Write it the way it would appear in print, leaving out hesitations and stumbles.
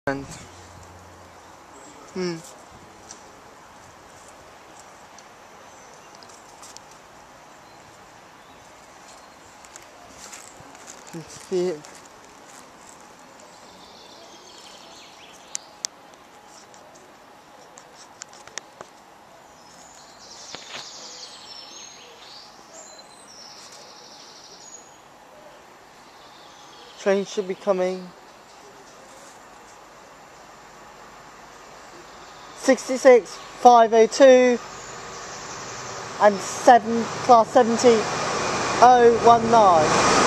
And you see it. Train should be coming. 66 502 and 7 class 70 019.